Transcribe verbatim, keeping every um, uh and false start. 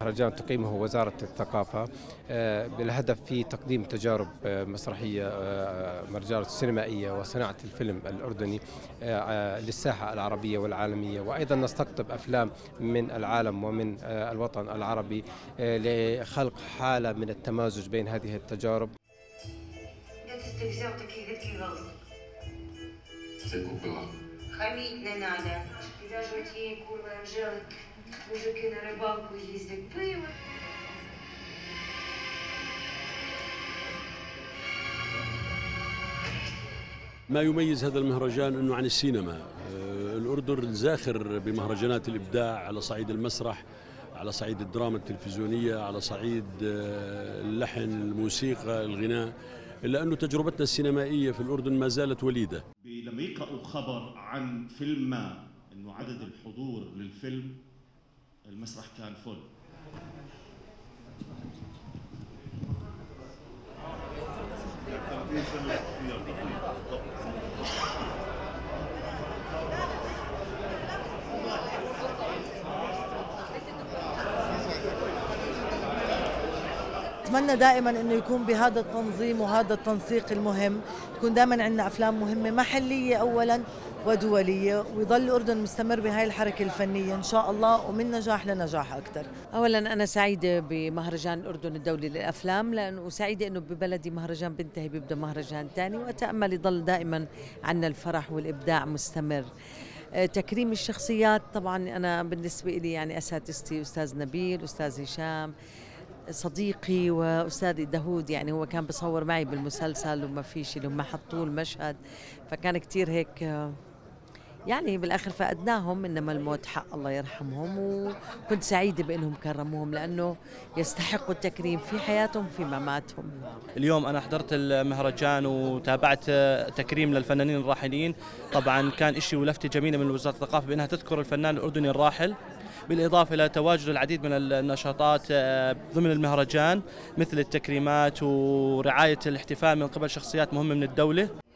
مهرجان تقيمه وزارة الثقافة بالهدف في تقديم تجارب مسرحية مرجان سينمائية وصناعة الفيلم الأردني للساحة العربية والعالمية، وأيضا نستقطب أفلام من العالم ومن الوطن العربي لخلق حالة من التمازج بين هذه التجارب. ما يميز هذا المهرجان أنه عن السينما. الأردن زاخر بمهرجانات الإبداع على صعيد المسرح، على صعيد الدراما التلفزيونية، على صعيد اللحن، الموسيقى، الغناء، إلا أنه تجربتنا السينمائية في الأردن ما زالت وليدة. لما يقرأوا خبر عن فيلم ما أنه عدد الحضور للفيلم المسرح كان فل. أتمنى دائما أنه يكون بهذا التنظيم وهذا التنسيق المهم، تكون دائما عندنا أفلام مهمة محلية أولا ودولية، ويظل الأردن مستمر بهاي الحركة الفنية إن شاء الله، ومن نجاح لنجاح أكثر. أولا أنا سعيدة بمهرجان الأردن الدولي للأفلام، لأنه سعيدة أنه ببلدي مهرجان بينتهي بيبدأ مهرجان ثاني، وأتأمل يظل دائما عنا الفرح والإبداع مستمر. تكريم الشخصيات طبعا أنا بالنسبة لي يعني أساتذتي أستاذ نبيل، أستاذ هشام، صديقي وأستاذي داوود، يعني هو كان بصور معي بالمسلسل وما فيش لما حطوه المشهد، فكان كتير هيك يعني بالآخر فقدناهم، إنما الموت حق الله يرحمهم، وكنت سعيدة بأنهم كرموهم لأنه يستحقوا التكريم في حياتهم في مماتهم. اليوم أنا حضرت المهرجان وتابعت تكريم للفنانين الراحلين، طبعا كان إشي ولفتة جميلة من وزارة الثقافة بأنها تذكر الفنان الأردني الراحل، بالإضافة إلى تواجد العديد من النشاطات ضمن المهرجان مثل التكريمات ورعاية الاحتفال من قبل شخصيات مهمة من الدولة.